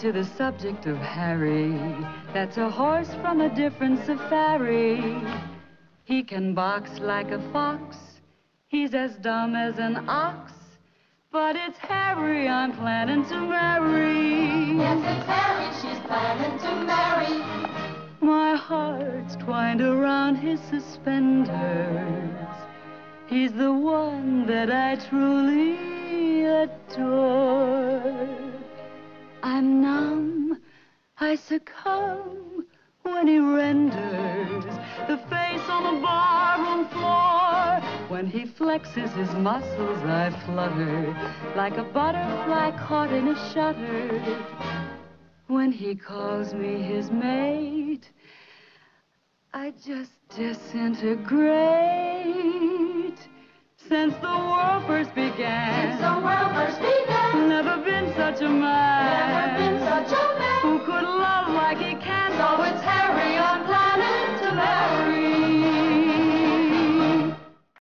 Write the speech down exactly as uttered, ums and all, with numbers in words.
to the subject of Harry. That's a horse from a different safari. He can box like a fox. He's as dumb as an ox. But it's Harry I'm planning to marry. Yes, it's Harry she's planning to marry. My heart's twined around his suspenders. He's the one that I truly adore. I'm numb, I succumb when he renders the face on the barroom floor. When he flexes his muscles, I flutter like a butterfly caught in a shutter. When he calls me his mate, I just disintegrate. Since the world first began, Since the world first began, never been such a man, never been such a man who could love like he can. So it's Harry I'm